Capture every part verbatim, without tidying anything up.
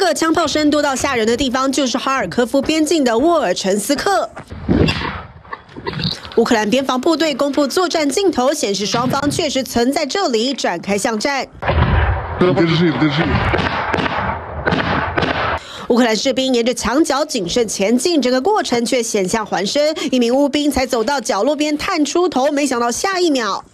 个枪炮声多到吓人的地方，就是哈尔科夫边境的沃尔陈斯克。 乌克兰边防部队公布作战镜头，显示双方确实曾在这里展开巷战。乌克兰士兵沿着墙角谨慎前进，整个过程却险象环生。一名乌兵才走到角落边探出头，没想到下一秒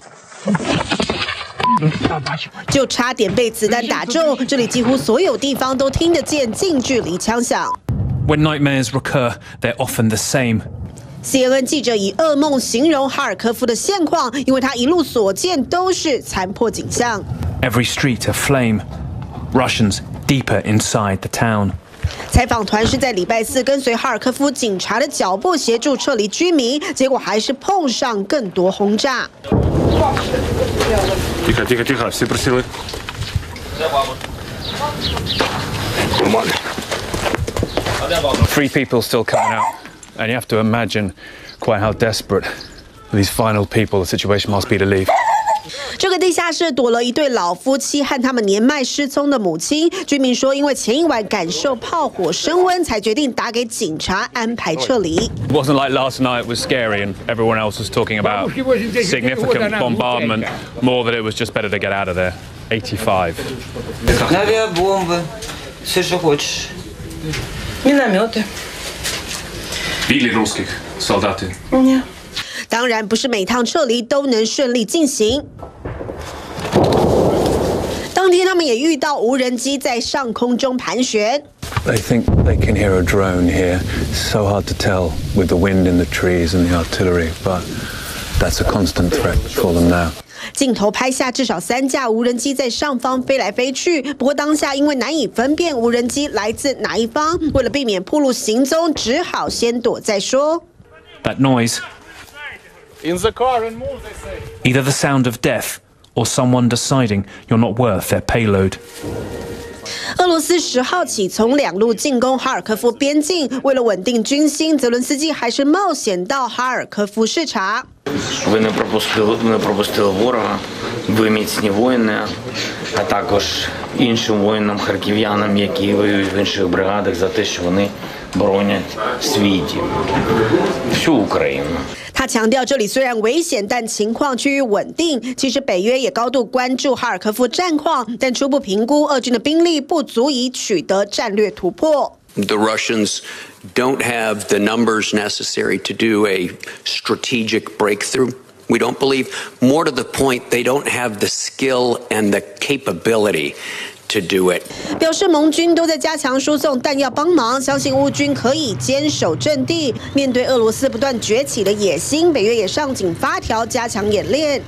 就差点被子弹打中。这里几乎所有地方都听得见近距离枪响。 When nightmares recur, they're often the same. C N N 记者以噩梦形容哈尔科夫的现况，因为他一路所见都是残破景象。 Every street aflame. Russians deeper inside the town. 采访团是在礼拜四跟随哈尔科夫警察的脚步协助撤离居民，结果还是碰上更多轰炸。 Тихо, тихо, тихо, все просили. Three people still coming out, and you have to imagine quite how desperate these final people the situation must be to leave. 这个地下室躲了一对老夫妻和他们年迈失踪的母亲。居民说，因为前一晚感受炮火升温，才决定打给警察安排撤离。 It wasn't like last night was scary and everyone else was talking about significant bombardment, more that it was just better to get out of there. eighty-five. Авиабомбы, все, что хочешь. Минометы. Били русских солдаты. Нет. 当然，不是每趟撤离都能顺利进行。当天，他们也遇到无人机在上空中盘旋。 They think they can hear a drone here. So hard to tell with the wind in the trees and the artillery, but that's a constant threat for them now. 镜头拍下至少三架无人机在上方飞来飞去，不过当下因为难以分辨无人机来自哪一方，为了避免暴露行踪，只好先躲再说。 That noise. In the car and move, they say. Either the sound of death or someone deciding you're not worth their payload. 俄罗斯十号起从两路进攻哈尔科夫边境，为了稳定军心，泽伦斯基还是冒险到哈尔科夫视察。 Ви не пропустили, не пропустили ворога, ви міцні воїни, а також іншим воїнам, харків'янам, які воюють в інших бригадах, за те, що вони боронять свій дім, всю Україну. 他强调，这里虽然危险，但情况趋于稳定。其实北约也高度关注哈尔科夫战况，但初步评估，俄军的兵力不足以取得战略突破。 The Russians don't have the numbers necessary to do a strategic breakthrough. We don't believe, more to the point, they don't have the skill and the capability to do it. 表示盟军都在加强输送弹药帮忙，相信乌军可以坚守阵地。面对俄罗斯不断崛起的野心，北约也上紧发条，加强演练。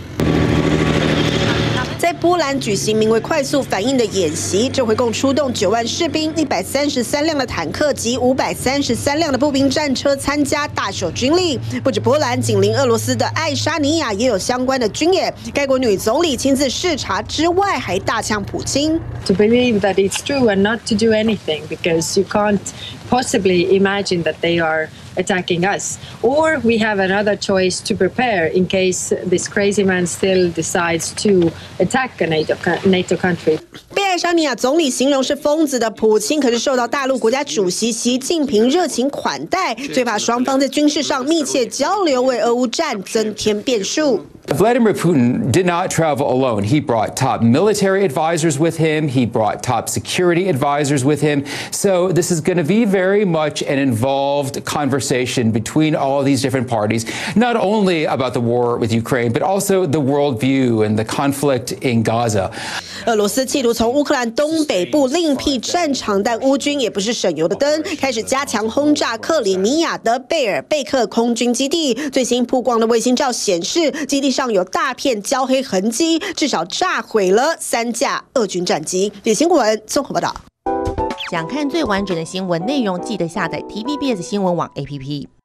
在波兰举行名为“快速反应”的演习，这回共出动九万士兵、一百三十三辆的坦克及五百三十三辆的步兵战车参加，大秀军力。不止波兰，紧邻俄罗斯的爱沙尼亚也有相关的军演。该国女总理亲自视察之外，还大呛普京。 To believe that it's true and not to do anything, because you can't possibly imagine that they are attacking us. Or we have another choice to prepare in case this crazy man still decides to attack a NATO, NATO country. 被爱沙尼亚总理形容是疯子的普京，可是受到大陆国家主席习近平热情款待，最怕双方在军事上密切交流，为俄乌战增添变数。 Vladimir Putin did not travel alone. He brought top military advisors with him. He brought top security advisors with him. So this is going to be very much an involved conversation between all of these different parties, not only about the war with Ukraine, but also the worldview and the conflict in Gaza. 俄罗斯企图从乌克兰东北部另辟战场，但乌军也不是省油的灯，开始加强轰炸克里米亚的贝尔贝克空军基地。最新曝光的卫星照显示，基地上有大片焦黑痕迹，至少炸毁了三架俄军战机。李新闻综合报道。 想看最完整的新闻内容，记得下载 T V B S 新闻网 A P P。